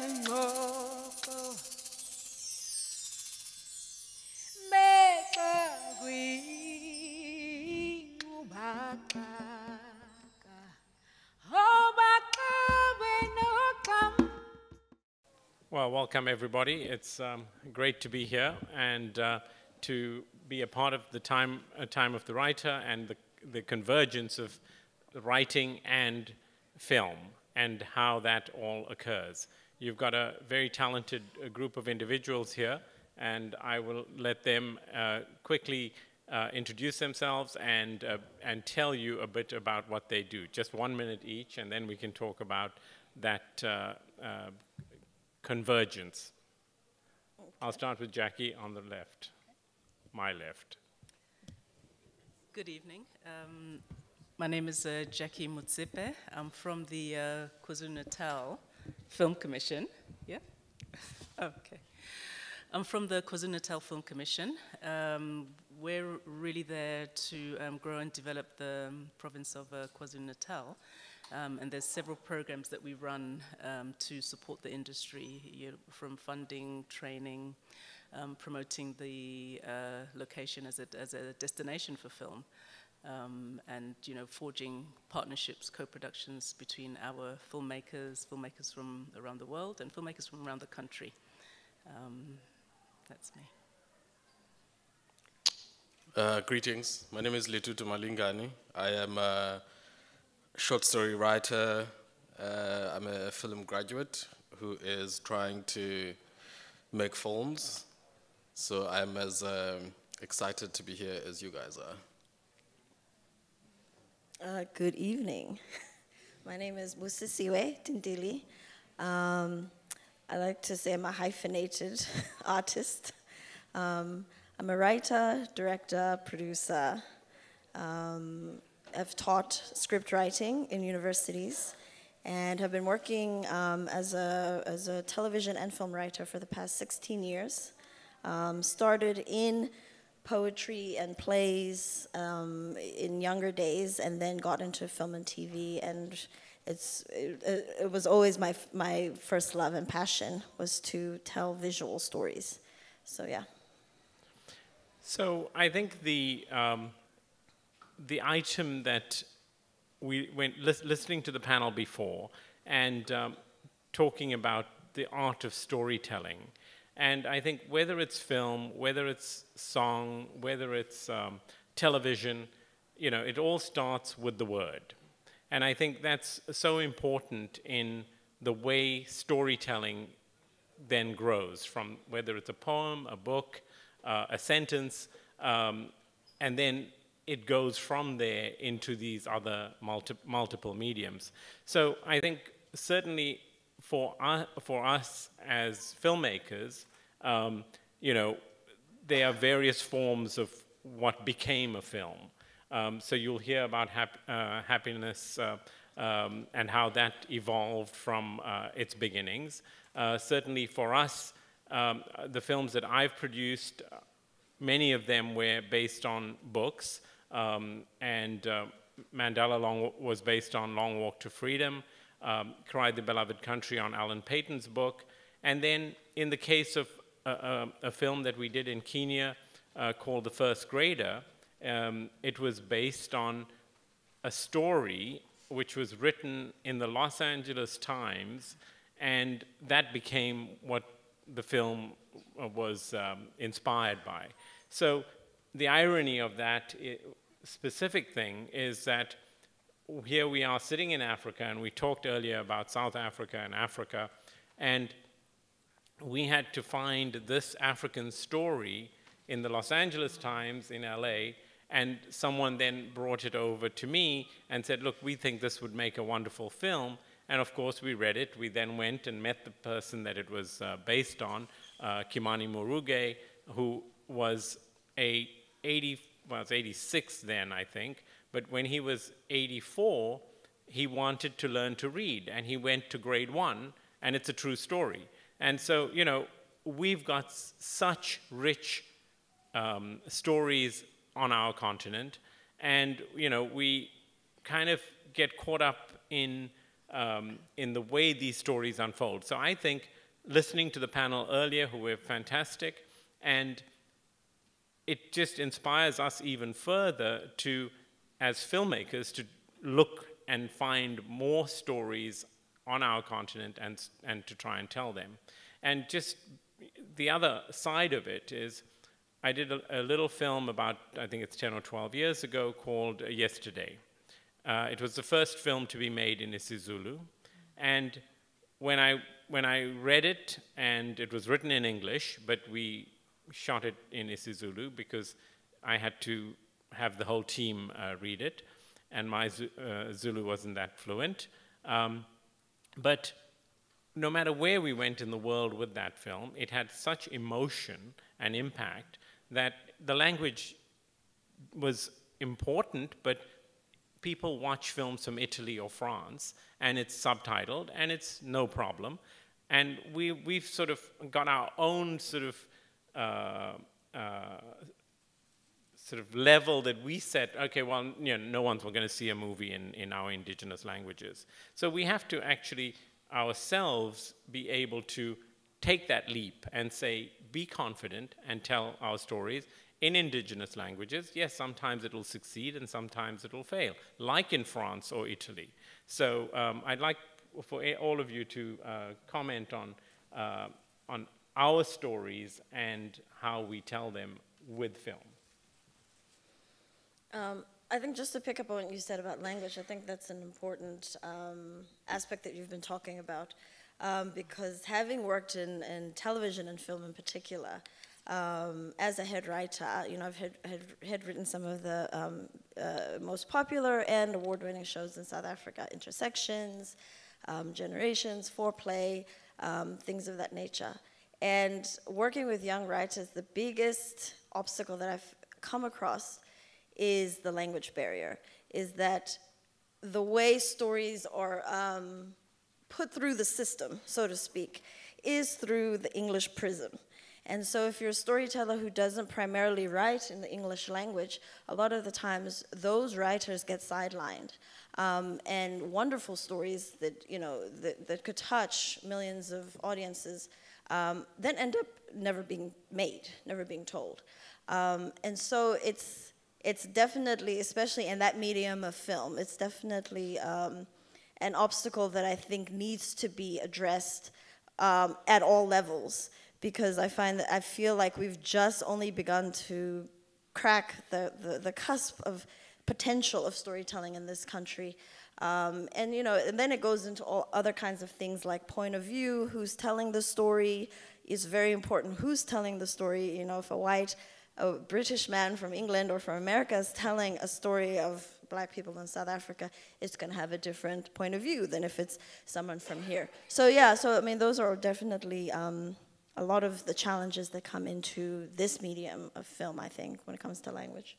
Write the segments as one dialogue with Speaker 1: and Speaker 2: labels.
Speaker 1: Well, welcome everybody. It's great to be here and to be a part of the time of the writer and the convergence of writing and film and how that all occurs. You've got a very talented group of individuals here, and I will let them quickly introduce themselves and tell you a bit about what they do. Just 1 minute each, and then we can talk about that convergence. Okay. I'll start with Jackie on the left, my left.
Speaker 2: Good evening. My name is Jackie Motsepe. I'm from the KwaZulu-Natal Film Commission. Yeah? Okay. I'm from the KwaZulu-Natal Film Commission. We're really there to grow and develop the province of KwaZulu-Natal. And there's several programs that we run to support the industry, from funding, training, promoting the location as a destination for film, and forging partnerships, co-productions between our filmmakers from around the world and filmmakers from around the country. That's me.
Speaker 3: Greetings. My name is Lidudumalingani. I am a short story writer. I'm a film graduate who is trying to make films. So I'm as excited to be here as you guys are.
Speaker 4: Good evening. My name is Busisiwe, Ntintili. I like to say I'm a hyphenated artist. I'm a writer, director, producer. I've taught script writing in universities and have been working as a television and film writer for the past 16 years. Started in poetry and plays in younger days, and then got into film and TV, and it was always my first love and passion was to tell visual stories. So yeah.
Speaker 1: So I think the item that we went listening to the panel before and talking about the art of storytelling, and I think whether it's film, whether it's song, whether it's television, it all starts with the word. And I think that's so important in the way storytelling then grows, from whether it's a poem, a book, a sentence, and then it goes from there into these other multiple mediums. So I think certainly for us as filmmakers, there are various forms of what became a film. So you'll hear about happiness and how that evolved from its beginnings. Certainly for us, the films that I've produced, many of them were based on books. And Mandela was based on Long Walk to Freedom, Cry the Beloved Country on Alan Paton's book. And then in the case of a film that we did in Kenya called The First Grader, it was based on a story which was written in the Los Angeles Times, and that became what the film was inspired by. So the irony of that specific thing is that here we are sitting in Africa, and we talked earlier about South Africa and Africa, and we had to find this African story in the Los Angeles Times in LA, and someone then brought it over to me and said, look, we think this would make a wonderful film. And of course, we read it. We then went and met the person that it was based on, Kimani Muruge, who was was 86 then, I think. But when he was 84, he wanted to learn to read, and he went to grade 1, and it's a true story. And so, we've got such rich stories on our continent, and we kind of get caught up in in the way these stories unfold. So I think listening to the panel earlier, who were fantastic, and it just inspires us even further to, as filmmakers, to look and find more stories on our continent and to try and tell them. And just the other side of it is, I did a little film about, I think it's 10 or 12 years ago, called Yesterday. It was the first film to be made in isiZulu. And when I read it, and it was written in English, but we shot it in isiZulu because I had to have the whole team read it, and my Zulu wasn't that fluent. But no matter where we went in the world with that film, it had such emotion and impact that the language was important, but people watch films from Italy or France, and it's subtitled, and it's no problem. And we've sort of got our own sort of level that we set. Okay, well, you know, no one's going to see a movie in our indigenous languages. So we have to actually ourselves be able to take that leap and say, be confident and tell our stories in indigenous languages. Yes, sometimes it'll succeed and sometimes it'll fail, like in France or Italy. So I'd like for all of you to comment on our stories and how we tell them with film.
Speaker 4: I think just to pick up on what you said about language, I think that's an important aspect that you've been talking about, because having worked in television and film in particular, as a head writer, you know, I've had written some of the most popular and award-winning shows in South Africa: Intersections, Generations, Foreplay, things of that nature. And working with young writers, the biggest obstacle that I've come across is the language barrier, is that the way stories are put through the system, so to speak, is through the English prism. And so if you're a storyteller who doesn't primarily write in the English language, a lot of the times those writers get sidelined. And wonderful stories that, you know, that could touch millions of audiences then end up never being made, never being told. And so it's definitely, especially in that medium of film, it's definitely an obstacle that I think needs to be addressed at all levels, because I feel like we've just only begun to crack the cusp of potential of storytelling in this country. And you know, and then it goes into all other kinds of things like point of view, who's telling the story is very important. Who's telling the story? You know, if a British man from England or from America is telling a story of Black people in South Africa, it's going to have a different point of view than if it's someone from here. So yeah, so I mean, those are definitely a lot of the challenges that come into this medium of film, I think, when it comes to language.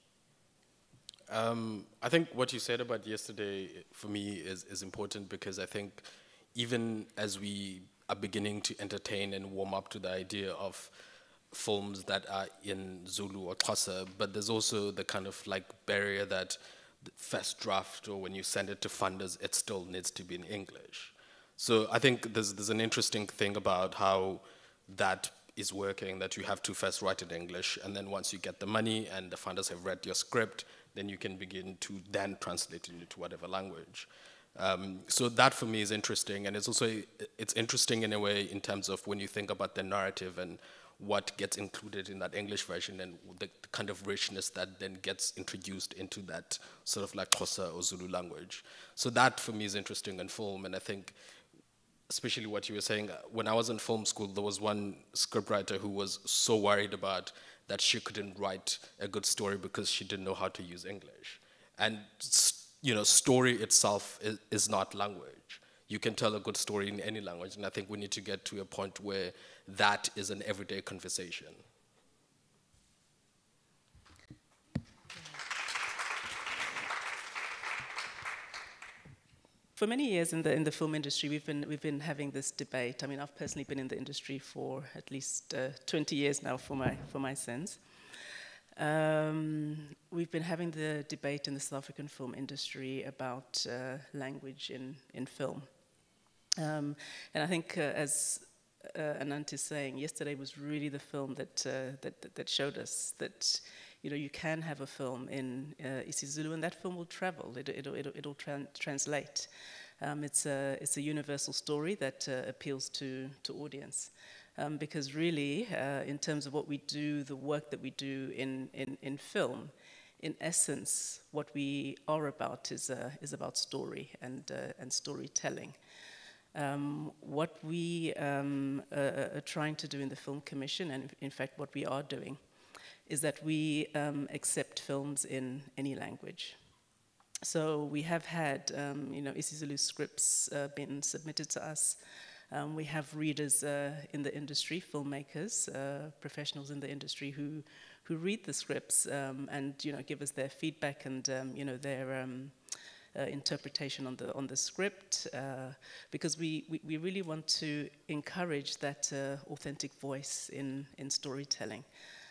Speaker 3: I think what you said about Yesterday, for me, is important, because I think even as we are beginning to entertain and warm up to the idea of films that are in Zulu or Xhosa, but there's also the kind of like barrier that the first draft, or when you send it to funders, it still needs to be in English. So I think there's an interesting thing about how that is working, that you have to first write in English, and then once you get the money and the funders have read your script, then you can begin to then translate it into whatever language. So that for me is interesting, and it's interesting in a way in terms of when you think about the narrative and what gets included in that English version and the kind of richness that then gets introduced into that sort of like Xhosa or Zulu language. So that for me is interesting in film, and I think especially what you were saying, when I was in film school, there was one scriptwriter who was so worried about that she couldn't write a good story because she didn't know how to use English. And you know, story itself is not language. You can tell a good story in any language, and I think we need to get to a point where that is an everyday conversation.
Speaker 2: For many years in the film industry, we've been having this debate. I mean, I've personally been in the industry for at least 20 years now, for my sins. We've been having the debate in the South African film industry about language in film. And I think, as Anant is saying, yesterday was really the film that showed us that, you know, you can have a film in isiZulu, and that film will travel. It'll translate. It's a universal story that appeals to audience. Because really, in terms of what we do, the work that we do in film, in essence, what we are about is about story and storytelling. What we are trying to do in the Film Commission, and in fact what we are doing, is that we accept films in any language. So we have had, you know, isiZulu scripts been submitted to us. We have readers in the industry, filmmakers, professionals in the industry who read the scripts and, you know, give us their feedback and, you know, their interpretation on the script, because we really want to encourage that authentic voice in storytelling.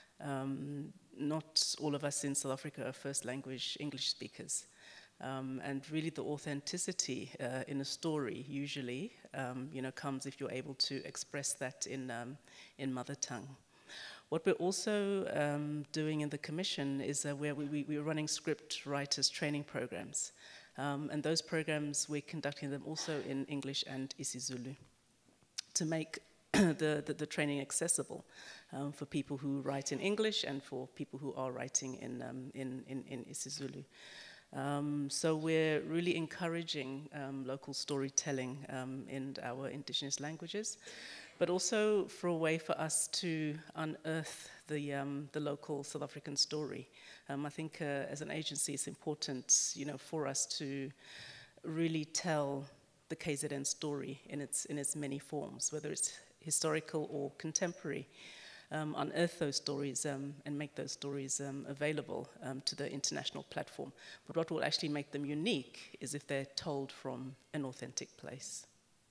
Speaker 2: Not all of us in South Africa are first language English speakers. And really the authenticity in a story usually, you know, comes if you're able to express that in mother tongue. What we're also doing in the commission is where we're running script writers training programs. And those programs, we're conducting them also in English and isiZulu to make the training accessible for people who write in English and for people who are writing in isiZulu. So we're really encouraging local storytelling in our indigenous languages, but also for a way for us to unearth the local South African story. I think as an agency, it's important, you know, for us to really tell the KZN story in its many forms, whether it's historical or contemporary. Unearth those stories and make those stories available to the international platform. But what will actually make them unique is if they're told from an authentic place.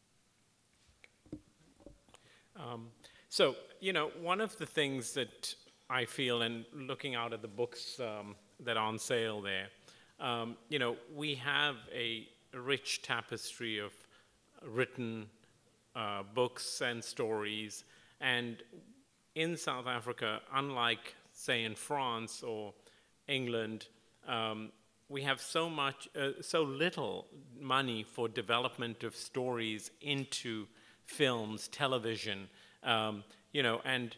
Speaker 1: So, you know, one of the things that I feel, and looking out at the books that are on sale there, you know, we have a rich tapestry of written books and stories, and in South Africa, unlike, say, in France or England, we have so little money for development of stories into films, television, you know, and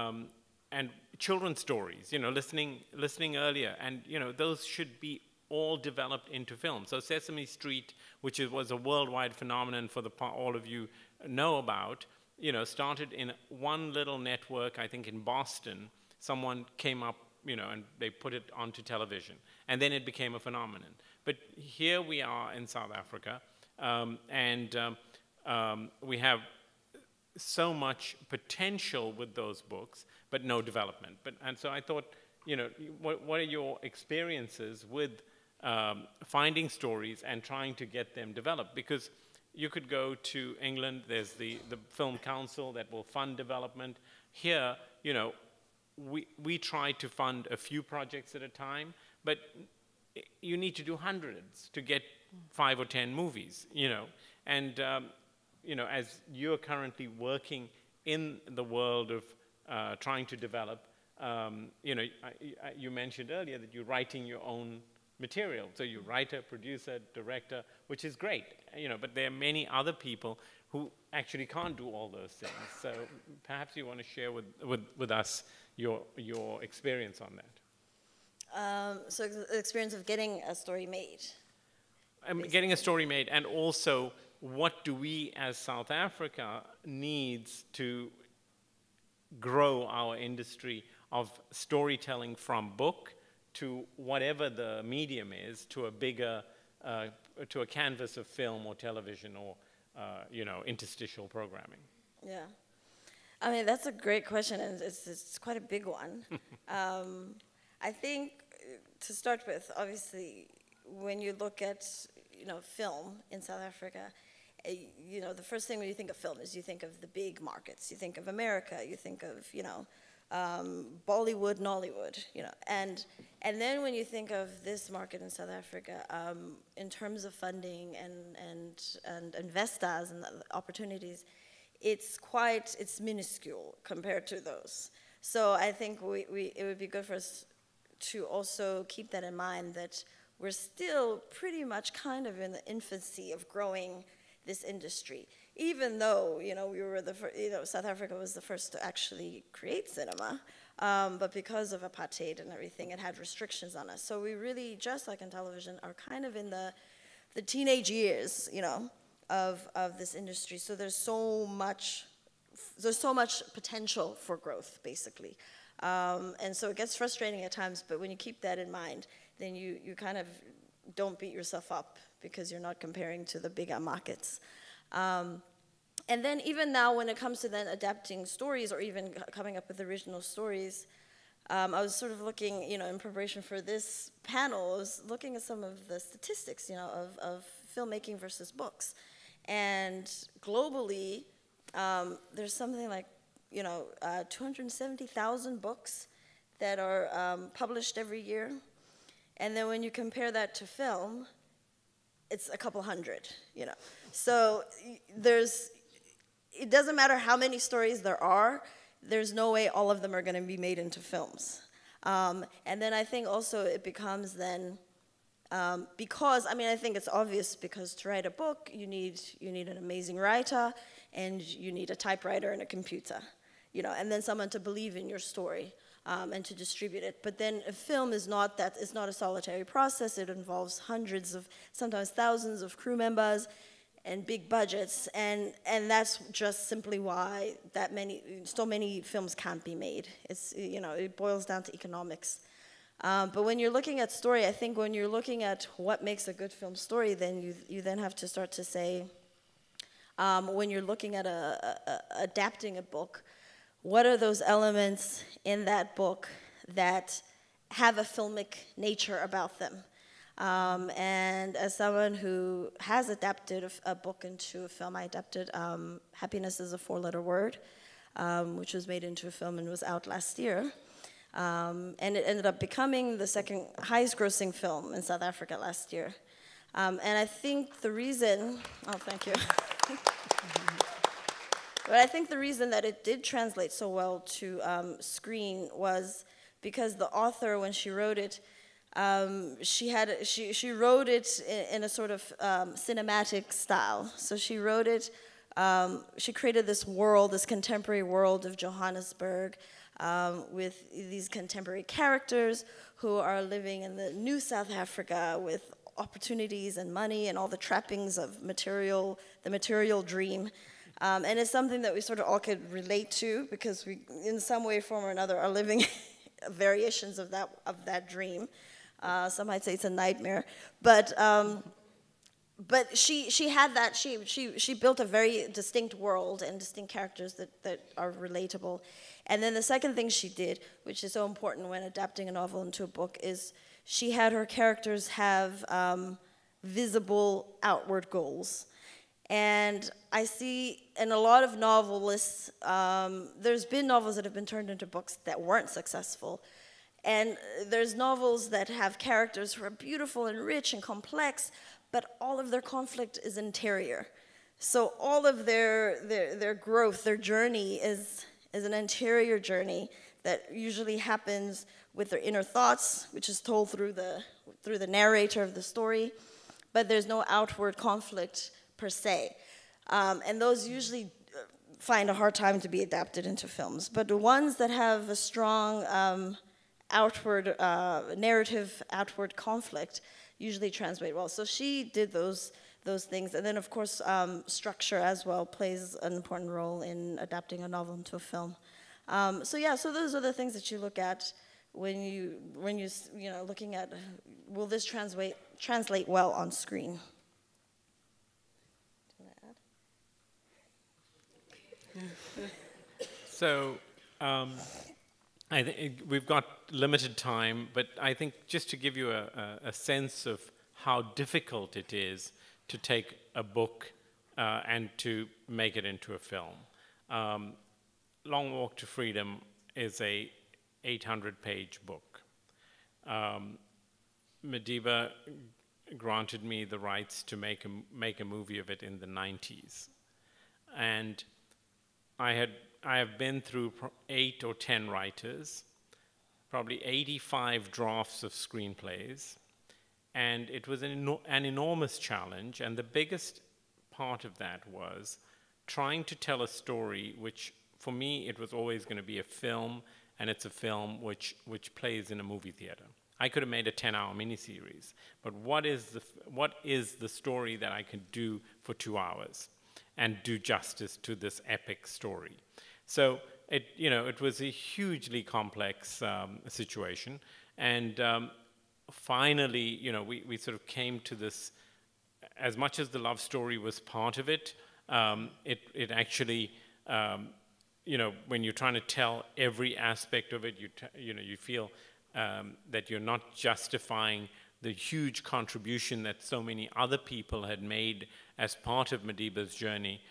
Speaker 1: children's stories, you know, listening earlier, and, you know, those should be all developed into film. So Sesame Street, which was a worldwide phenomenon for all of you know about, you know, started in one little network, I think in Boston. Someone came up, you know, and they put it onto television. And then it became a phenomenon. But here we are in South Africa, and we have so much potential with those books, but no development. And so I thought, you know, what are your experiences with finding stories and trying to get them developed? Because you could go to England, there's the Film Council that will fund development. Here, you know, we try to fund a few projects at a time, but you need to do hundreds to get 5 or 10 movies, you know. And, you know, as you're currently working in the world of trying to develop, you know, you mentioned earlier that you're writing your own material. So you're writer, producer, director, which is great, you know, but there are many other people who actually can't do all those things. So perhaps you want to share with us your experience on that.
Speaker 4: So the experience of getting a story made.
Speaker 1: Getting a story made, and also what do we as South Africa needs to grow our industry of storytelling from book to whatever the medium is, to a bigger, to a canvas of film or television or, you know, interstitial programming?
Speaker 4: Yeah. I mean, that's a great question, and it's quite a big one. I think, to start with, obviously, when you look at, you know, film in South Africa, you know, the first thing when you think of film is you think of the big markets. You think of America, you think of, you know, Bollywood, Nollywood, you know. And then when you think of this market in South Africa, in terms of funding and investors and the opportunities, it's minuscule compared to those. So I think it would be good for us to also keep that in mind, that we're still pretty much kind of in the infancy of growing this industry. Even though, you know, we were South Africa was the first to actually create cinema, but because of apartheid and everything, it had restrictions on us. So we really, just like in television, are kind of in the teenage years, you know, of this industry. So there's so much potential for growth, basically. And so it gets frustrating at times, but when you keep that in mind, then you kind of don't beat yourself up because you're not comparing to the bigger markets. And then even now, when it comes to then adapting stories or even coming up with original stories, I was sort of looking, you know, in preparation for this panel, I was looking at some of the statistics, you know, of filmmaking versus books. And globally, there's something like, you know, 270,000 books that are published every year. And then when you compare that to film, it's a couple hundred, you know. So it doesn't matter how many stories there are, there's no way all of them are going to be made into films. And then I think also it becomes then, because, I mean, I think it's obvious, because to write a book, you need an amazing writer, and you need a typewriter and a computer, you know, and then someone to believe in your story. And to distribute it. But then a film is not that, it's not a solitary process. It involves hundreds of, sometimes thousands of crew members and big budgets. And that's just simply why so many films can't be made. It's, you know, it boils down to economics. But when you're looking at story, I think when you're looking at what makes a good film story, then you then have to start to say, when you're looking at adapting a book, what are those elements in that book that have a filmic nature about them? And as someone who has adapted a book into a film, I adapted Happiness is a Four-Letter Word, which was made into a film and was out last year. And it ended up becoming the second highest grossing film in South Africa last year. And I think the reason, oh, thank you. But I think the reason that it did translate so well to screen was because the author, when she wrote it, she wrote it in a sort of cinematic style. So she wrote it, she created this world, this contemporary world of Johannesburg, with these contemporary characters who are living in the new South Africa with opportunities and money and all the trappings of the material dream. And it's something that we sort of all could relate to, because we, in some way, form or another, are living variations of that dream. Some might say it's a nightmare, but she had that. She built a very distinct world and distinct characters that are relatable. And then the second thing she did, which is so important when adapting a novel into a book, is she had her characters have visible outward goals. And I see in a lot of novelists, there's been novels that have been turned into books that weren't successful. And there's novels that have characters who are beautiful and rich and complex, but all of their conflict is interior. So all of their growth, their journey is an interior journey that usually happens with their inner thoughts, which is told through the narrator of the story, but there's no outward conflict per se. And those usually find a hard time to be adapted into films. But the ones that have a strong outward narrative, outward conflict, usually translate well. So she did those things. And then, of course, structure as well plays an important role in adapting a novel into a film. So yeah, so those are the things that you look at when you know, looking at, will this translate well on screen?
Speaker 1: So I think we've got limited time, but I think just to give you a sense of how difficult it is to take a book and to make it into a film. Long Walk to Freedom is a 800-page book. Madiba granted me the rights to make a movie of it in the 90s. And I have been through 8 or 10 writers, probably 85 drafts of screenplays, and it was an enormous challenge, and the biggest part of that was trying to tell a story which, for me, it was always going to be a film, and it's a film which plays in a movie theater. I could have made a 10-hour miniseries, but what is the story that I could do for 2 hours and do justice to this epic story? So it was a hugely complex situation, and finally, we sort of came to this. As much as the love story was part of it, it actually, when you're trying to tell every aspect of it, you feel that you're not justifying the huge contribution that so many other people had made as part of Madiba's journey,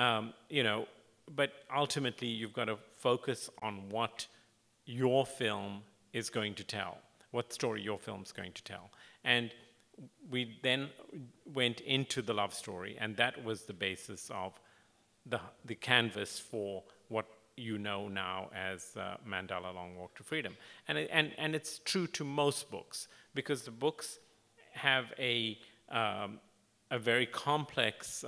Speaker 1: but ultimately you've got to focus on what your film is going to tell, what story your film's going to tell. And we then went into the love story, and that was the basis of the canvas for what you know now as Mandela Long Walk to Freedom. And it's true to most books, because the books have a very complex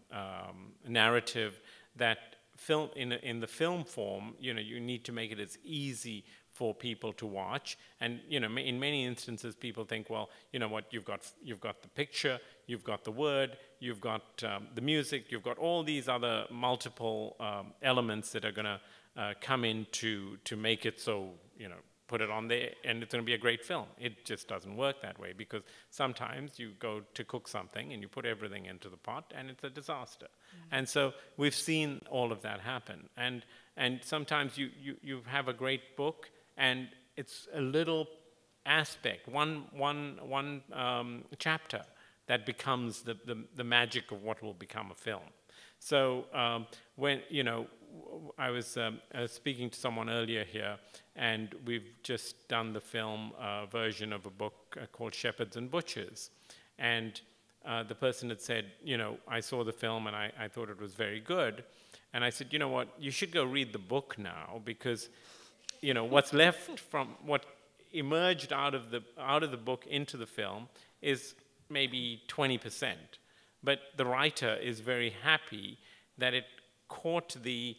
Speaker 1: narrative that in the film form, you need to make it as easy for people to watch. And in many instances, people think, well, you know what, you've got the picture, you've got the word, you've got the music, you've got all these other multiple elements that are going to come in to make it so, put it on there and it's going to be a great film. It just doesn't work that way, because sometimes you go to cook something and you put everything into the pot and it's a disaster. And so we've seen all of that happen. And sometimes you have a great book, and it's a little aspect, one chapter that becomes the magic of what will become a film. So when I was speaking to someone earlier here, and we've just done the film version of a book called Shepherds and Butchers, and the person had said, I saw the film and I thought it was very good, and I said, you know what, you should go read the book now, because what's left from what emerged out of the book into the film is maybe 20%. But the writer is very happy that it caught the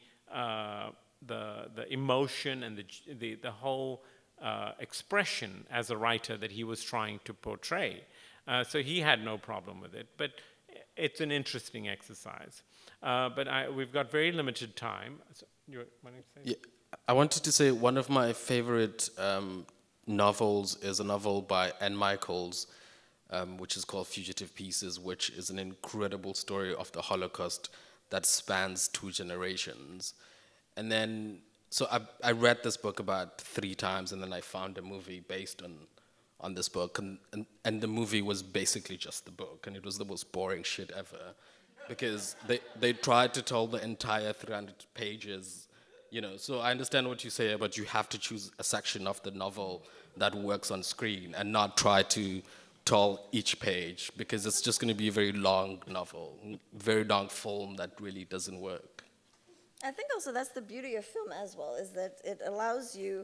Speaker 1: emotion and the whole expression as a writer that he was trying to portray. So he had no problem with it. But it's an interesting exercise. But we've got very limited time. So, you want to say?
Speaker 3: Yeah. I wanted to say one of my favorite novels is a novel by Anne Michaels, which is called Fugitive Pieces, which is an incredible story of the Holocaust that spans 2 generations. And then, so I read this book about 3 times, and then I found a movie based on this book, and the movie was basically just the book, and it was the most boring shit ever, because they tried to tell the entire 300 pages. So I understand what you say, but you have to choose a section of the novel that works on screen and not try to tell each page, because it's just going to be a very long novel, very long film that really doesn't work.
Speaker 4: I think also that's the beauty of film as well, is that it allows you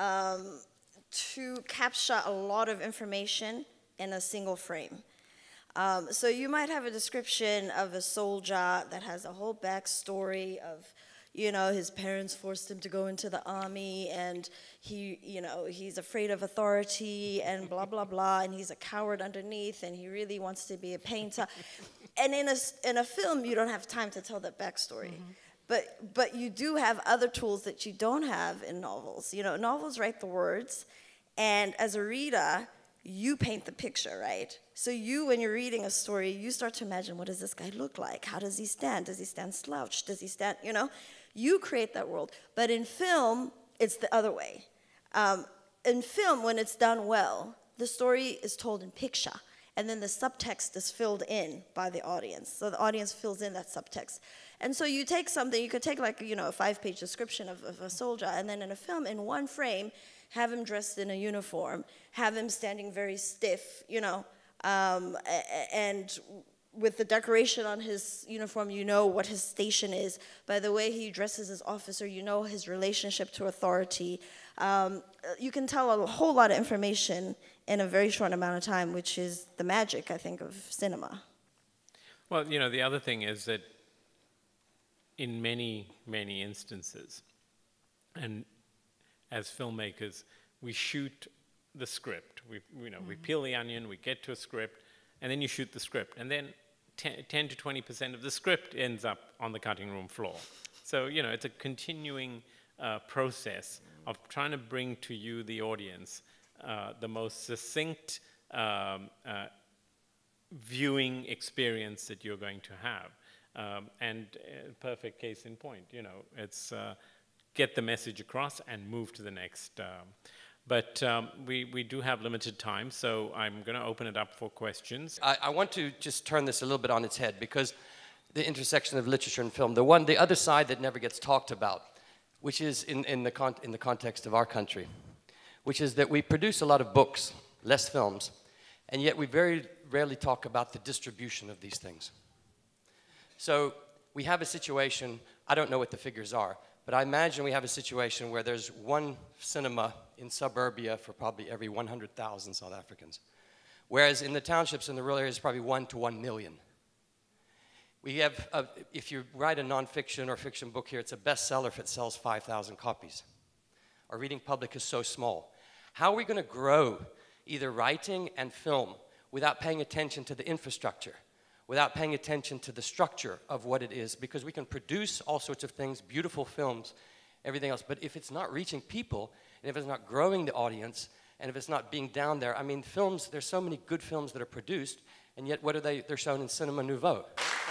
Speaker 4: to capture a lot of information in a single frame. So you might have a description of a soldier that has a whole backstory of, his parents forced him to go into the army, and he's afraid of authority and blah, blah, blah, and he's a coward underneath, and he really wants to be a painter. And in a film, you don't have time to tell that backstory. But you do have other tools that you don't have in novels. Novels write the words, and as a reader, you paint the picture, right? So when you're reading a story, you start to imagine, what does this guy look like? How does he stand? Does he stand slouched? Does he stand, You create that world. But in film, it's the other way. In film, when it's done well, the story is told in picture, and then the subtext is filled in by the audience. So the audience fills in that subtext. And so you take something, you could take like, you know, a 5-page description of a soldier, and then in a film, in one frame, have him dressed in a uniform, have him standing very stiff, you know, and with the decoration on his uniform, you know what his station is. By the way he dresses as officer, you know his relationship to authority. You can tell a whole lot of information in a very short amount of time, which is the magic, I think, of cinema.
Speaker 1: Well, you know, the other thing is that in many, many instances, and as filmmakers, we shoot the script. We peel the onion, we get to a script, and then you shoot the script. And then 10 to 20% of the script ends up on the cutting room floor. So, you know, it's a continuing process of trying to bring to you, the audience, the most succinct viewing experience that you're going to have. And perfect case in point, you know, it's get the message across and move to the next. But we do have limited time, so I'm going to open it up for questions.
Speaker 5: I want to just turn this a little bit on its head, because the intersection of literature and film, the other side that never gets talked about, which is in the context of our country, which is that we produce a lot of books, less films, and yet we very rarely talk about the distribution of these things. So we have a situation, I don't know what the figures are, but I imagine we have a situation where there's one cinema in suburbia for probably every 100,000 South Africans. Whereas in the townships and the rural areas, probably 1 to 1 million. We have, if you write a nonfiction or fiction book here, it's a bestseller if it sells 5,000 copies. Our reading public is so small. How are we going to grow either writing and film without paying attention to the infrastructure, without paying attention to the structure of what it is? Because we can produce all sorts of things, beautiful films, everything else, but if it's not reaching people, and if it's not growing the audience, and if it's not being down there, I mean, films, there's so many good films that are produced, and yet what are they? They're shown in Cinema Nouveau.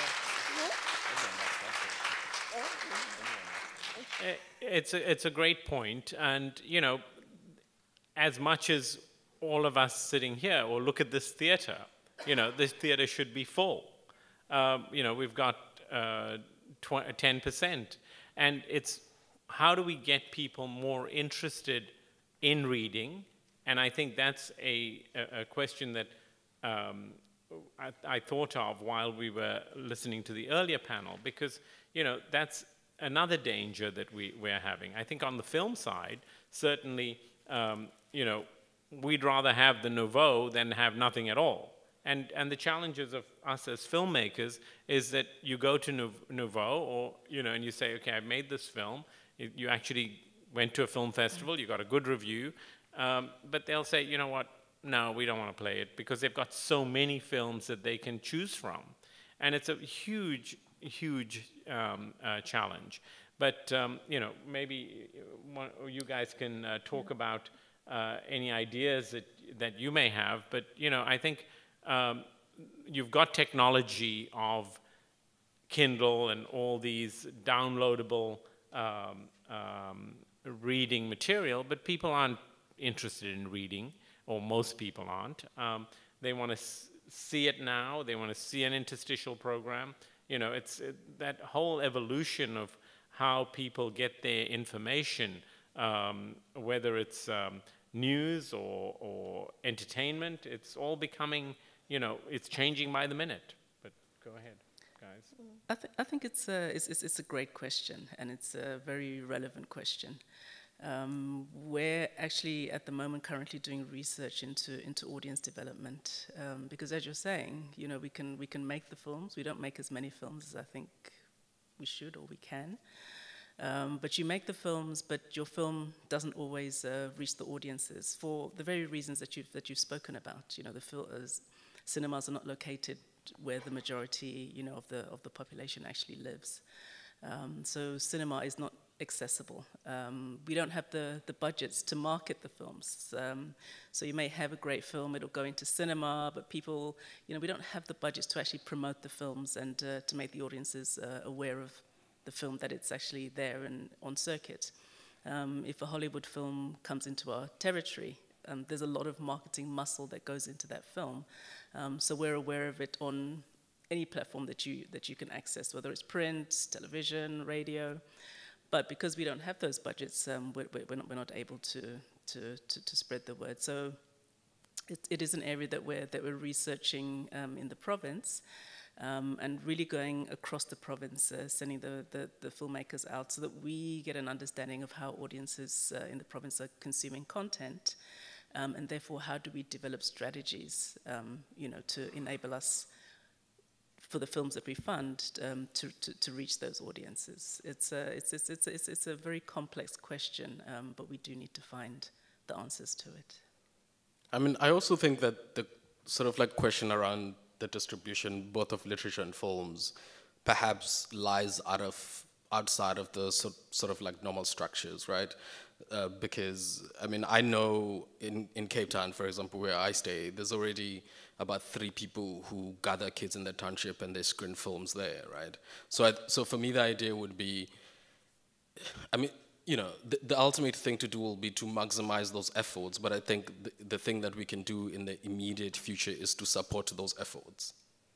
Speaker 1: It's a great point, and you know, as much as all of us sitting here, or look at this theater, you know, this theater should be full. You know, we've got 10%, and it's how do we get people more interested in reading? And I think that's a question that I thought of while we were listening to the earlier panel, because, you know, that's another danger that we're having. I think on the film side, certainly, you know, we'd rather have the nouveau than have nothing at all. And the challenges of us as filmmakers is that you go to nouveau, or, you know, and you say, okay, I've made this film. You actually went to a film festival, you got a good review, but they'll say, you know what, no, we don't want to play it, because they've got so many films that they can choose from. And it's a huge, huge challenge. But, you know, maybe you guys can talk about any ideas that you may have. But, you know, I think you've got technology of Kindle and all these downloadable reading material, but people aren't interested in reading, or most people aren't. They want to see it now. They want to see an interstitial program. You know, it's that whole evolution of how people get their information, whether it's news or entertainment. It's all becoming, you know, it's changing by the minute. But go ahead, guys.
Speaker 2: I think it's a great question, and it's a very relevant question. We're actually at the moment currently doing research into audience development, because as you're saying, you know, we can make the films. We don't make as many films as I think we should or we can. But you make the films, but your film doesn't always reach the audiences for the very reasons that you've spoken about. You know, cinemas are not located where the majority, you know, of the population actually lives. So cinema is not accessible. We don't have the budgets to market the films. So you may have a great film, it'll go into cinema, but people, you know, we don't have the budgets to actually promote the films and to make the audiences aware of the film, that it's actually there and on circuit. If a Hollywood film comes into our territory, there's a lot of marketing muscle that goes into that film. So we're aware of it on any platform that you can access, whether it's print, television, radio. But because we don't have those budgets, we're not able to spread the word. So it is an area that we're researching in the province, and really going across the province, sending the filmmakers out so that we get an understanding of how audiences in the province are consuming content, and therefore how do we develop strategies, to enable us, for the films that we fund, to reach those audiences. It's a very complex question, but we do need to find the answers to it.
Speaker 3: I mean, I also think that the sort of like question around the distribution, both of literature and films, perhaps lies outside of the sort of like normal structures, right? Because, I mean, I know in Cape Town, for example, where I stay, there's already about 3 people who gather kids in the township and they screen films there, right? So for me, the idea would be, I mean, the ultimate thing to do will be to maximize those efforts, but I think the thing that we can do in the immediate future is to support those efforts.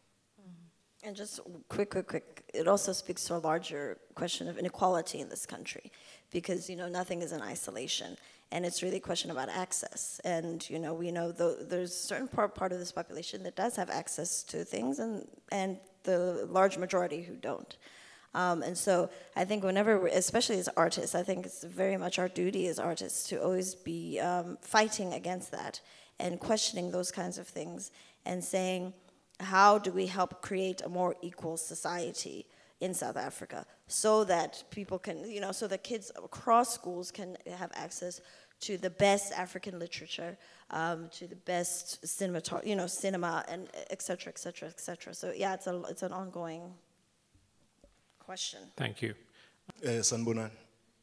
Speaker 4: And just quick, it also speaks to a larger question of inequality in this country, because, nothing is in isolation, and it's really a question about access. And, we know there's a certain part of this population that does have access to things, and the large majority who don't. And so I think whenever, especially as artists, I think it's very much our duty as artists to always be fighting against that and questioning those kinds of things and saying, how do we help create a more equal society in South Africa so that people can, so that kids across schools can have access to the best African literature, to the best cinema, and et cetera, et cetera, et cetera. So yeah, it's an ongoing question.
Speaker 1: Thank you.
Speaker 6: Sanbonan.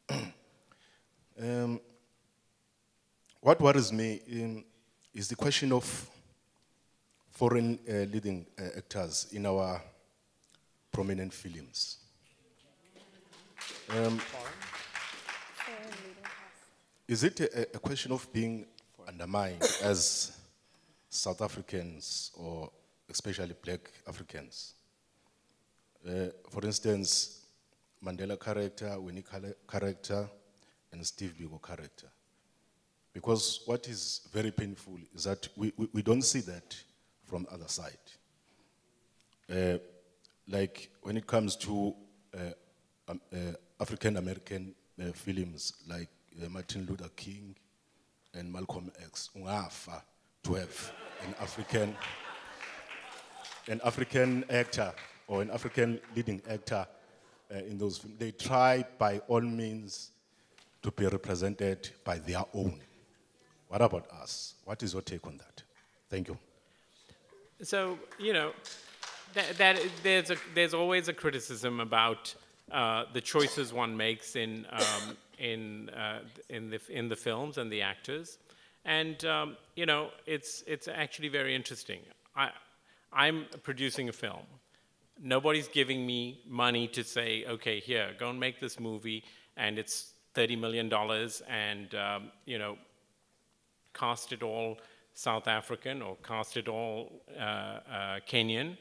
Speaker 6: What worries me is the question of foreign leading actors in our prominent films. Is it a question of being undermined as South Africans, or especially Black Africans? For instance, Mandela character, Winnie character, and Steve Biko character. Because what is very painful is that we don't see that from the other side. Like when it comes to African American films like Martin Luther King and Malcolm X, ungafa to have an African actor or an African leading actor in those films. They try by all means to be represented by their own. What about us? What is your take on that? Thank you.
Speaker 1: So, there's always a criticism about the choices one makes in the films and the actors, and it's actually very interesting. I'm producing a film. Nobody's giving me money to say, okay, here, go and make this movie, and it's $30 million, and cast it all South African or cast it all Kenyan.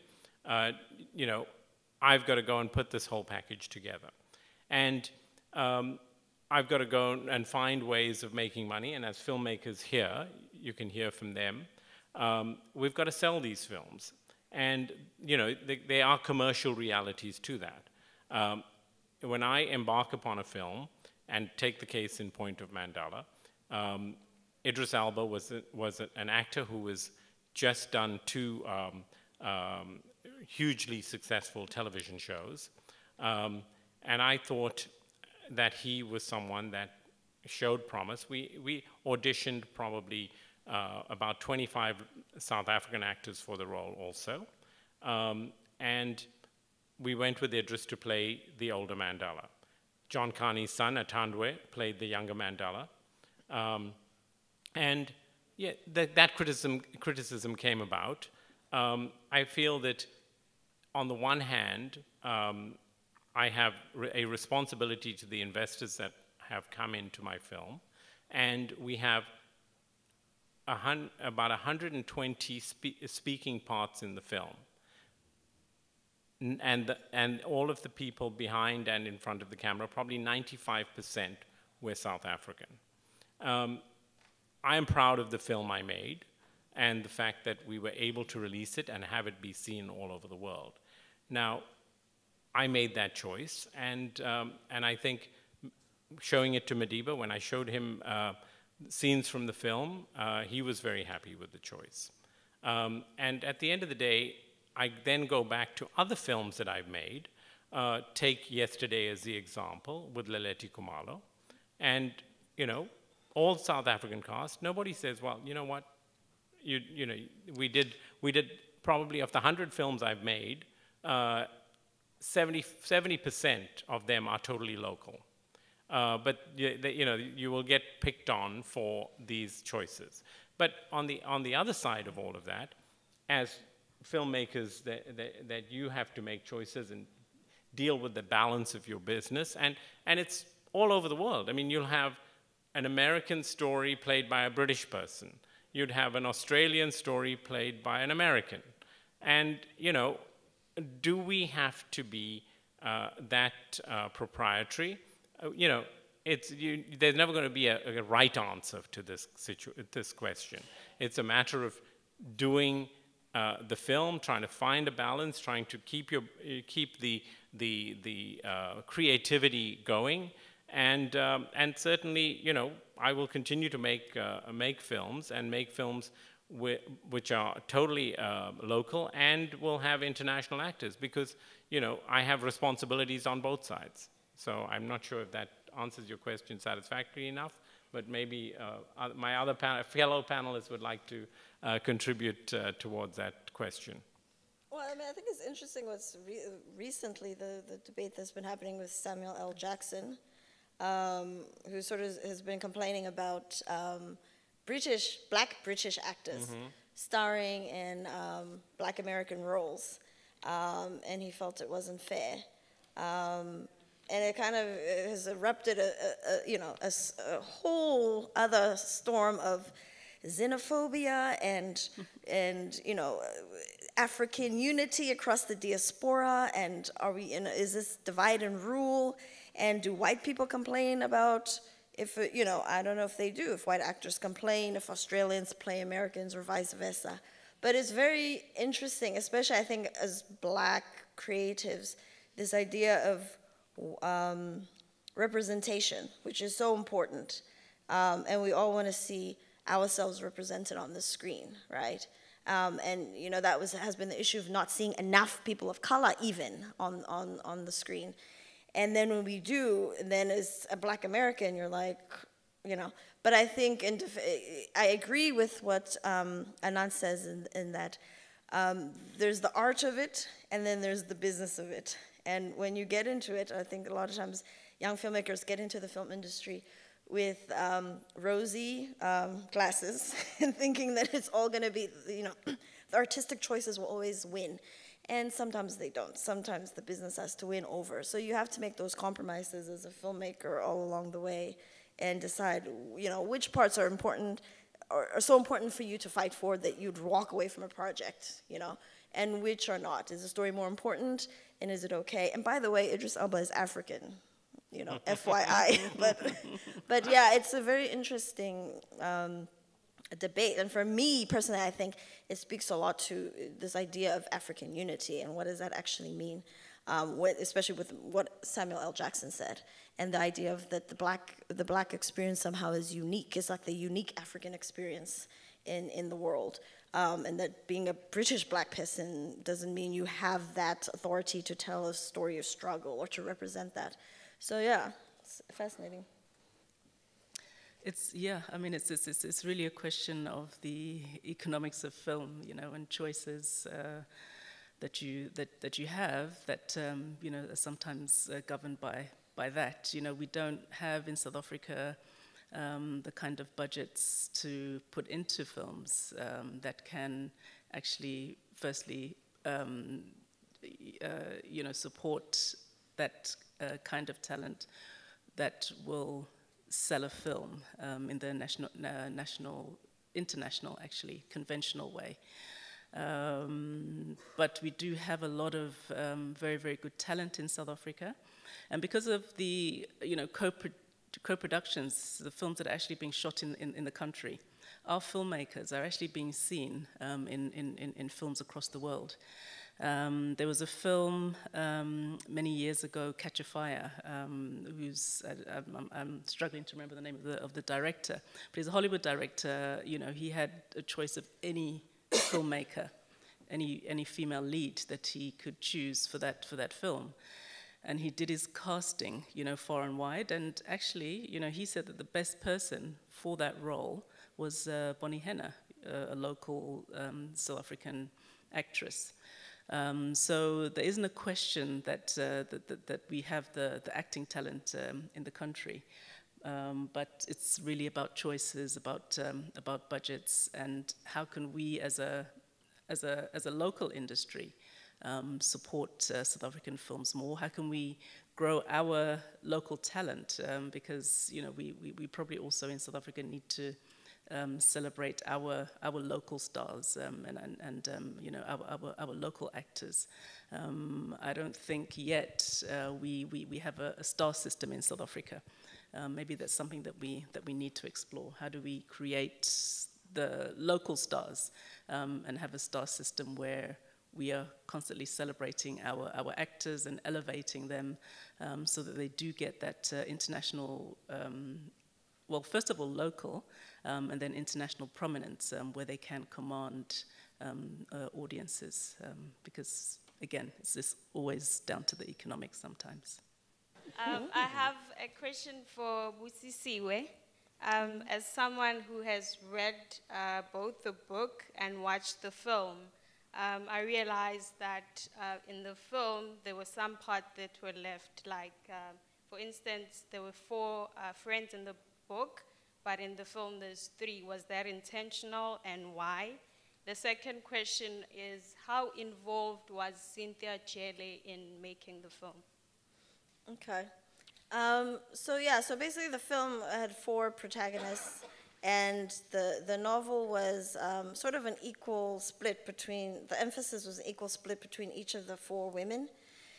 Speaker 1: I've got to go and put this whole package together. And I've got to go and find ways of making money, and as filmmakers here, you can hear from them, we've got to sell these films. And, there are commercial realities to that. When I embark upon a film, and take the case in Point of Mandala, Idris Elba was an actor who was just done 2 hugely successful television shows. And I thought that he was someone that showed promise. We auditioned probably about 25 South African actors for the role also. And we went with Idris to play the older Mandela. John Carney's son, Atandwe, played the younger Mandela. And yeah, that criticism came about. I feel that on the one hand, I have a responsibility to the investors that have come into my film, and we have about 120 speaking parts in the film. and all of the people behind and in front of the camera, probably 95% were South African. I am proud of the film I made and the fact that we were able to release it and have it be seen all over the world. Now, I made that choice, and I think showing it to Madiba, when I showed him scenes from the film, he was very happy with the choice. And at the end of the day, I then go back to other films that I've made. Take Yesterday as the example with Leleti Kumalo, and all South African cast. Nobody says, well, you know what, we did probably of the 100 films I've made, 70% of them are totally local. But you will get picked on for these choices. But on the other side of all of that, as filmmakers, that you have to make choices and deal with the balance of your business, and it's all over the world. I mean, you'll have an American story played by a British person. You'd have an Australian story played by an American. And, do we have to be that proprietary? There's never going to be a right answer to this question. It's a matter of doing the film, trying to find a balance, trying to keep the creativity going, and certainly, I will continue to make films which are totally local and will have international actors, because I have responsibilities on both sides. So I'm not sure if that answers your question satisfactorily enough, but maybe my other fellow panelists would like to contribute towards that question.
Speaker 4: Well, I mean, I think it's interesting what's recently the debate that's been happening with Samuel L. Jackson, who sort of has been complaining about Black British actors starring in Black American roles, and he felt it wasn't fair. And it kind of has erupted a whole other storm of xenophobia and African unity across the diaspora. And is this divide and rule? And do white people complain about if I don't know if they do, if white actors complain, if Australians play Americans or vice versa. But it's very interesting, especially I think as Black creatives, this idea of representation, which is so important. And we all want to see ourselves represented on the screen, right? And that has been the issue of not seeing enough people of color even on the screen. And then when we do, then as a Black American, you're like, But I think, I agree with what Anant says in that there's the art of it, and then there's the business of it. And when you get into it, I think a lot of times young filmmakers get into the film industry with rosy glasses and thinking that it's all going to be, the artistic choices will always win. And sometimes they don't. Sometimes the business has to win over. So you have to make those compromises as a filmmaker all along the way and decide, which parts are important, or are so important for you to fight for that you'd walk away from a project, and which are not. Is the story more important, and is it okay? And by the way, Idris Elba is African, FYI. But yeah, it's a very interesting debate. And for me, personally, I think it speaks a lot to this idea of African unity and what does that actually mean, especially with what Samuel L. Jackson said, and the idea of that the black experience somehow is unique. It's like the unique African experience in the world. And that being a British Black person doesn't mean you have that authority to tell a story of struggle or to represent that. So yeah, it's fascinating.
Speaker 2: It's really a question of the economics of film, and choices that you have that are sometimes governed by that. We don't have in South Africa the kind of budgets to put into films that can actually, firstly, support that kind of talent that will sell a film in the international, actually, conventional way. But we do have a lot of very, very good talent in South Africa. And because of the co-productions, the films that are actually being shot in the country, our filmmakers are actually being seen in films across the world. There was a film many years ago, Catch a Fire, who's, I'm struggling to remember the name of the director, but he's a Hollywood director. You know, he had a choice of any filmmaker, any female lead that he could choose for that film. And he did his casting, you know, far and wide. And actually, you know, he said that the best person for that role was Bonnie Henna, a local South African actress. So there isn't a question that that we have the acting talent in the country, but it's really about choices, about budgets, and how can we as a local industry support South African films more? How can we grow our local talent? Because you know we probably also in South Africa need to celebrate our local stars and you know our local actors. I don't think yet we have a star system in South Africa. Maybe that's something that we need to explore. How do we create the local stars and have a star system where we are constantly celebrating our actors and elevating them so that they do get that international, well, first of all, local, and then international prominence where they can command audiences. Because, again, it's just always down to the economics sometimes.
Speaker 7: I have a question for Busisiwe. As someone who has read both the book and watched the film, I realized that in the film there were some parts that were left, like for instance there were 4 friends in the book, but in the film there's 3. Was that intentional and why? The second question is, how involved was Cynthia Jele in making the film?
Speaker 4: Okay. So basically the film had 4 protagonists, and the novel was sort of an equal split between, the emphasis was an equal split between each of the 4 women.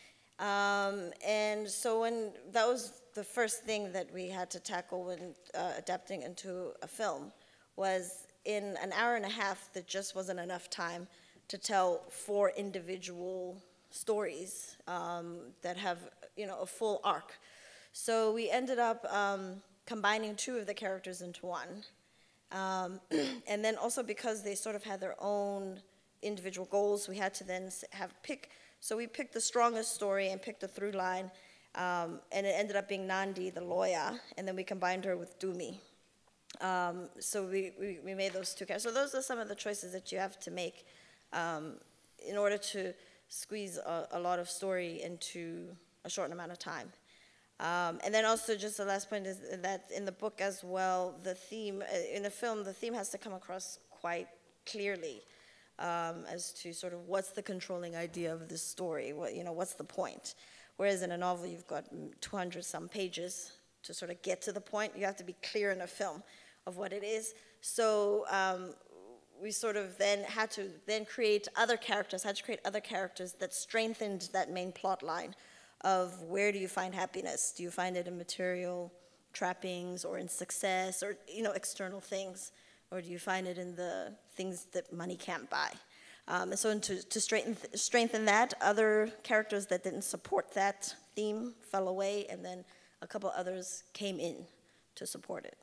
Speaker 4: And so that was the first thing that we had to tackle when adapting into a film, was in an hour and a half there just wasn't enough time to tell 4 individual stories that have, you know, a full arc. So we ended up combining 2 of the characters into 1. And then also because they sort of had their own individual goals, we had to then so we picked the strongest story and picked a through line, and it ended up being Nandi, the lawyer, and then we combined her with Dumi. So we made those 2 characters. So those are some of the choices that you have to make in order to squeeze a lot of story into a short amount of time. And then also just the last point is that in the book as well, the theme, in the film, the theme has to come across quite clearly as to sort of what's the controlling idea of this story, what's the point. Whereas in a novel, you've got 200-some pages to sort of get to the point. You have to be clear in a film of what it is. So we sort of then had to create other characters, that strengthened that main plot line of where do you find happiness? Do you find it in material trappings or in success or, you know, external things? Or do you find it in the things that money can't buy? And so to strengthen that, other characters that didn't support that theme fell away, and then a couple others came in to support it.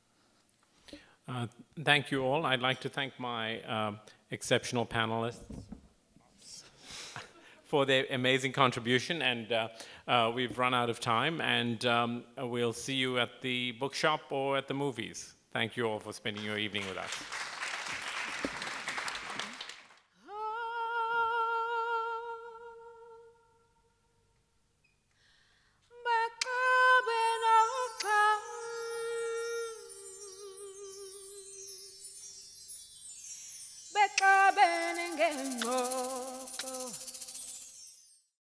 Speaker 1: Thank you all. I'd like to thank my exceptional panelists for their amazing contribution, and we've run out of time, and we'll see you at the bookshop or at the movies. Thank you all for spending your evening with us.